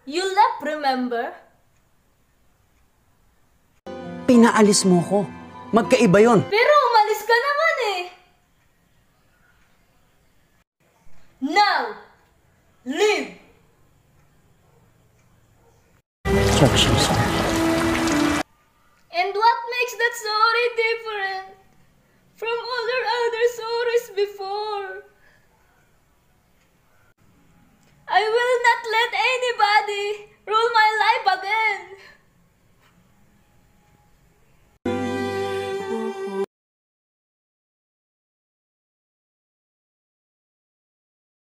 You left, remember? Pinaalis mo ko. Magkaiba yon. Pero umalis ka naman eh. Now, leave! And what makes that story different from other stories before? I will not let anybody rule my